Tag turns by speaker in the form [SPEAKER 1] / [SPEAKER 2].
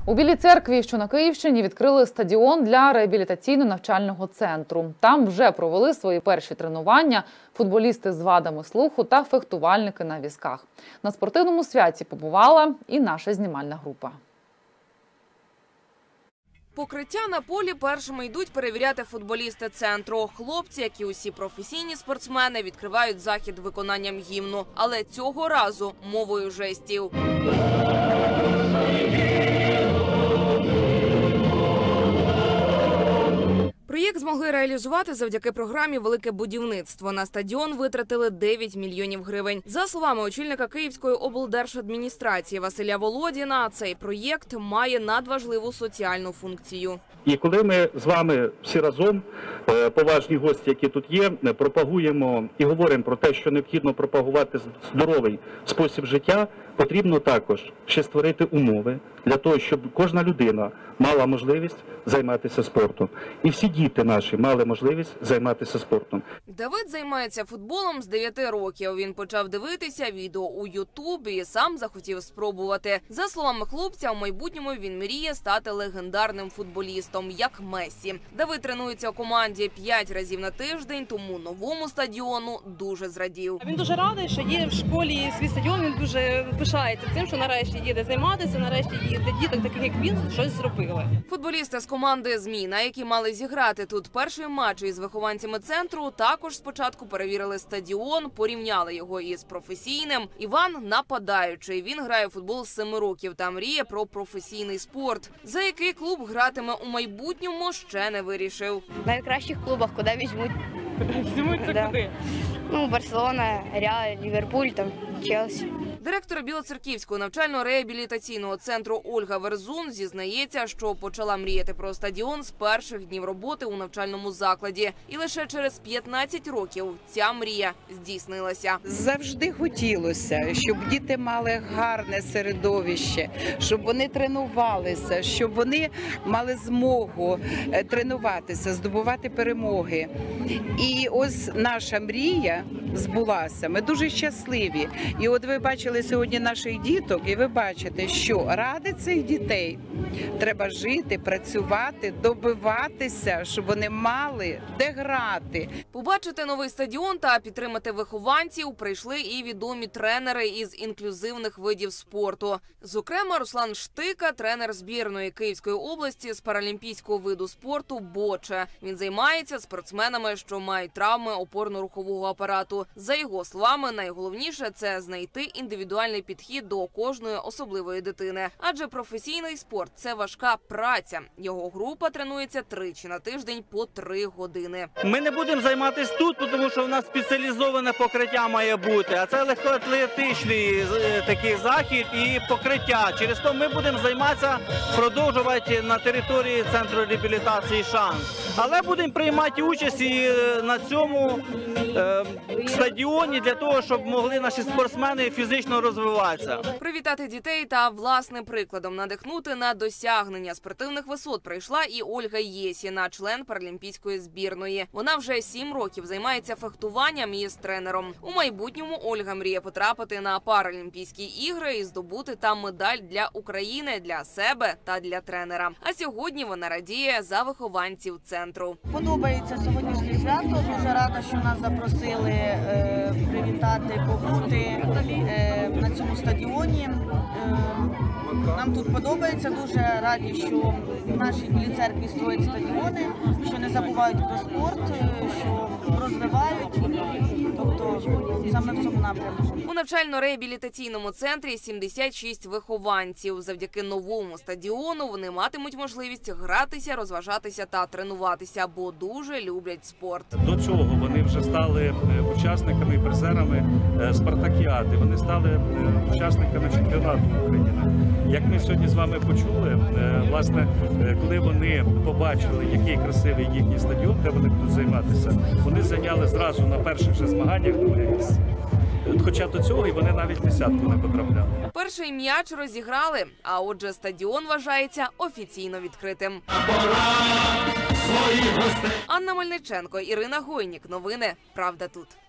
[SPEAKER 1] У Білій Церкві, що на Київщині, відкрили стадіон для реабілітаційно-навчального центру. Там вже провели свої перші тренування футболісти з вадами слуху та фехтувальники на візках. На спортивному святі побувала і наша знімальна група.
[SPEAKER 2] Покриття на полі першими йдуть перевіряти футболісти центру. Хлопці, як і усі професійні спортсмени, відкривають захід виконанням гімну. Але цього разу мовою жестів. Проєкт змогли реалізувати завдяки програмі «Велике будівництво». На стадіон витратили 9 мільйонів гривень. За словами очільника Київської облдержадміністрації Василя Володіна, цей проєкт має надважливу соціальну функцію.
[SPEAKER 3] І коли ми з вами всі разом, поважні гості, які тут є, пропагуємо і говоримо про те, що необхідно пропагувати здоровий спосіб життя, потрібно також ще створити умови для того, щоб кожна людина мала можливість займатися спортом. І всі діти наші мали можливість займатися спортом.
[SPEAKER 2] Давид займається футболом з 9 років. Він почав дивитися відео у YouTube і сам захотів спробувати. За словами хлопця, у майбутньому він мріє стати легендарним футболістом, як Мессі. Давид тренується у команді 5 разів на тиждень, тому новому стадіону дуже зрадів.
[SPEAKER 4] Він дуже радий, що є в школі свій стадіон, він дуже пишається цим, що нарешті є де займатися, нарешті є для діток, таких як він, щось зробили.
[SPEAKER 2] Футболісти з команди «Зміна», які мали зіграти тут перший матч із вихованцями центру, також спочатку перевірили стадіон, порівняли його із професійним. Іван – нападаючий. Він грає в футбол з 7 років та мріє про професійний спорт. За який клуб гратиме у майбутньому, ще не вирішив.
[SPEAKER 5] В найкращих клубах, куди візьмуть.
[SPEAKER 4] Візьмуть це куди?
[SPEAKER 5] Ну, Барселона, Реал, Ліверпуль, там, Челсі.
[SPEAKER 2] Директор Білоцерківського навчально-реабілітаційного центру Ольга Верзун зізнається, що почала мріяти про стадіон з перших днів роботи у навчальному закладі. І лише через 15 років ця мрія здійснилася.
[SPEAKER 6] Завжди хотілося, щоб діти мали гарне середовище, щоб вони тренувалися, щоб вони мали змогу тренуватися, здобувати перемоги. І ось наша мрія збулася. Ми дуже щасливі. І от ви бачили сьогодні наших діток, і ви бачите, що ради цих дітей треба жити, працювати, добиватися, щоб вони мали де грати.
[SPEAKER 2] Побачити новий стадіон та підтримати вихованців прийшли і відомі тренери із інклюзивних видів спорту. Зокрема, Руслан Штика – тренер збірної Київської області з паралімпійського виду спорту «Боче». Він займається спортсменами, що мають травми опорно-рухового апарату. За його словами, найголовніше – це знайти індивідуальний підхід до кожної особливої дитини. Адже професійний спорт – це важка праця. Його група тренується 3 на тиждень по 3 години.
[SPEAKER 7] Ми не будемо займатися тут, тому що в нас спеціалізоване покриття має бути. А це легкоатлетичний такий захід і покриття. Через то ми будемо займатися, продовжувати на території центру реабілітації «Шанс». Але будемо приймати участь і на цьому стадіоні для того, щоб могли наші спортсмени фізично розвиватися.
[SPEAKER 2] Привітати дітей та власним прикладом надихнути на досягнення спортивних висот прийшла і Ольга Єсіна, член паралімпійської збірної. Вона вже 7 років займається фехтуванням із тренером. У майбутньому Ольга мріє потрапити на Паралімпійські ігри і здобути там медаль для України, для себе та для тренера. А сьогодні вона радіє за вихованців центру.
[SPEAKER 8] Подобається сьогоднішнє свято. Дуже рада, що нас запросили привітати, побути на цьому стадіоні. Нам тут подобається, дуже раді, що в нашій Білій Церкві строять стадіони, що не забувають про спорт, що розвивають, тобто саме в цьому напрямку.
[SPEAKER 2] У навчально-реабілітаційному центрі 76 вихованців. Завдяки новому стадіону вони матимуть можливість гратися, розважатися та тренуватися, бо дуже люблять спорт.
[SPEAKER 3] До цього вони вже стали учасниками і призерами спартакіади, вони стали учасниками чемпіонату України. Як ми сьогодні з вами почули, власне, коли вони побачили, який красивий їхній стадіон, де вони будуть займатися, вони зайняли зразу на перших же змаганнях друге місце. Хоча до цього і вони навіть в десятку не потрапляли.
[SPEAKER 2] Перший м'яч розіграли, а отже стадіон вважається офіційно відкритим. Анна Мельниченко, Ірина Гойнік. Новини «Правда тут».